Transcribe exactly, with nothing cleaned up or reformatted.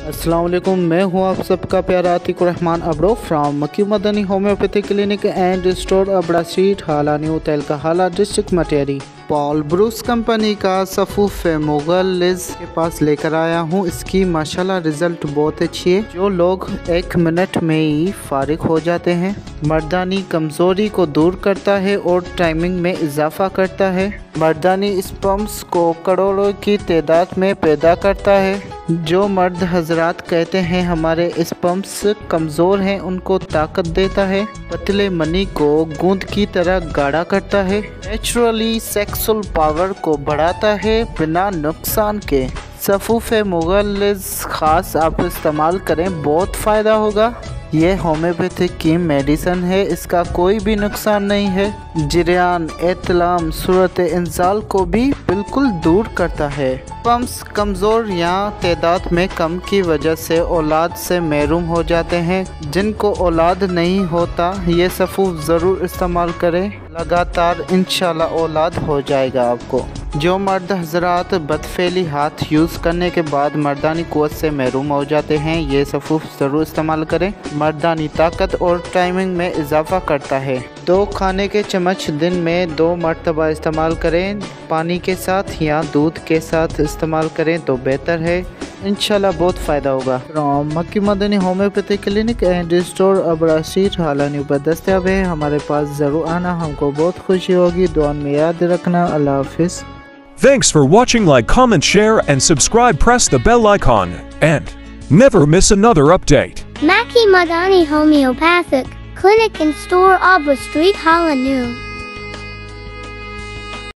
अस्सलाम वालेकुम, मैं हूं आप सबका प्यारा Atiq Rahman Abro from Makki Madani homeopathy clinic and store Abra street Hala new Tahalka Hala district Matiari. Paul Bruce company का सफूफ मुगल लिज के पास लेकर आया हूं। इसकी माशाल्लाह रिजल्ट बहुत अच्छी है, जो लोग एक मिनट में ही फारिग हो जाते हैं। मर्दानी कमज़ोरी को दूर करता है और टाइमिंग में इजाफा करता है। मर्दानी स्पर्म्स को करोड़ों की तादाद में पैदा करता है। जो मर्द हजरात कहते हैं हमारे स्पर्म्स कमज़ोर हैं, उनको ताकत देता है। पतले मनी को गूंद की तरह गाढ़ा करता है। नेचुरली सेक्सुअल पावर को बढ़ाता है बिना नुकसान के। सफूफ मुगल लिज खास आप इस्तेमाल करें, बहुत फ़ायदा होगा। यह होम्योपैथिक की मेडिसन है, इसका कोई भी नुकसान नहीं है। जिरियान, एतलाम, सूरत इंजाल को भी बिल्कुल दूर करता है। स्पर्म्स कमज़ोर या तादाद में कम की वजह से औलाद से महरूम हो जाते हैं। जिनको औलाद नहीं होता ये सफूफ ज़रूर इस्तेमाल करें, लगातार इंशाल्लाह औलाद हो जाएगा आपको। जो मर्द हजरात बदफेली हाथ यूज़ करने के बाद मर्दानी क़ुव्वत से महरूम हो जाते हैं, ये सफूफ ज़रूर इस्तेमाल करें। मर्दानी ताकत और टाइमिंग में इजाफा करता है। दो खाने के चम्मच दिन में दो मरतबा इस्तेमाल करें, पानी के साथ या दूध के साथ इस्तेमाल करें तो बेहतर है। इंशाल्लाह बहुत फ़ायदा होगा। From Makki Madani homeopathy clinic and store Abra street Hala new पर दस्तयाब है। हमारे पास ज़रूर आना, हमको बहुत खुशी होगी। दुआ में याद रखना। अल्लाह हाफिज़। Thanks for watching. Like, comment, share and subscribe. Press the bell icon and never miss another update. Maki Madani Homeopathic Clinic and Store Abra Street Hala New.